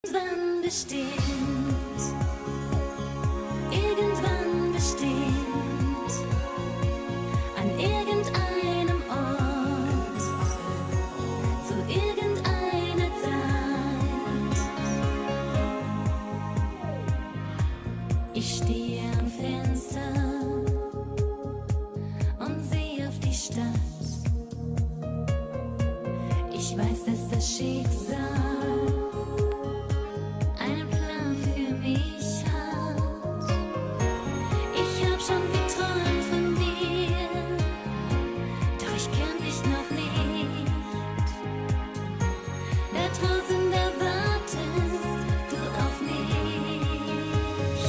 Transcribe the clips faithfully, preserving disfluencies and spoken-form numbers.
Irgendwann bestimmt, irgendwann bestimmt, an irgendeinem Ort, zu irgendeiner Zeit. Ich stehe am Fenster und sehe auf die Stadt. Ich weiß, dass das Schicksal einen Plan für mich hat. Ich hab schon geträumt von dir, doch ich kenn dich noch nicht. Da draußen, da wartest du auf mich.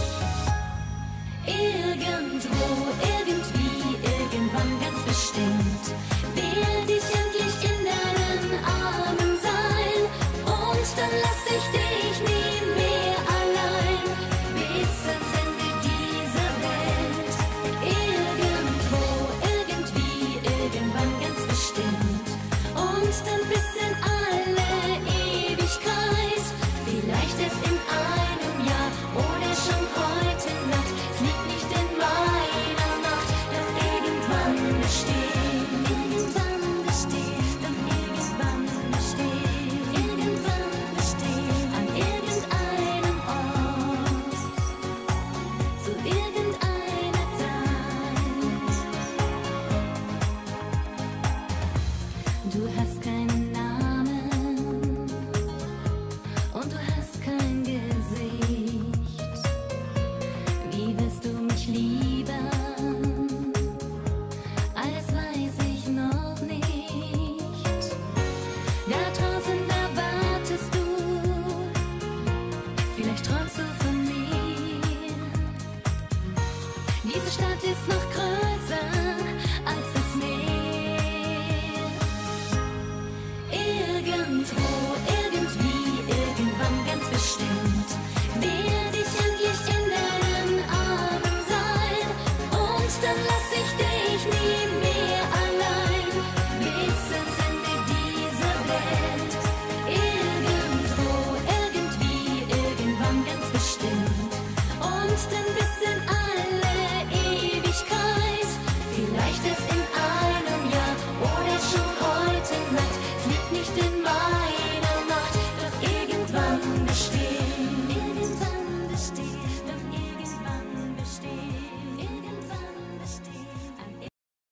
Irgendwo, irgendwie, irgendwann ganz bestimmt werde ich endlich in deinen Armen sein. Und dann lass ich dich nie mehr allein, bis ans Ende dieser Welt. Irgendwo, irgendwie, irgendwann ganz bestimmt. Und dann bis in alle Ewigkeit. Vielleicht erst in einem Jahr oder schon heute Nacht. Es liegt nicht in meiner Macht, doch irgendwann bestimmt. Irgendwann bestimmt, doch irgendwann bestimmt. Irgendwann bestimmt, an irgendeinem Ort, zu irgendeiner Zeit. Du hast keinen Namen und du hast kein Gesicht. Wie wirst du mich lieben? Alles weiß ich noch nicht. Da draußen, da wartest du. Vielleicht träumst du von mir. Diese Stadt ist noch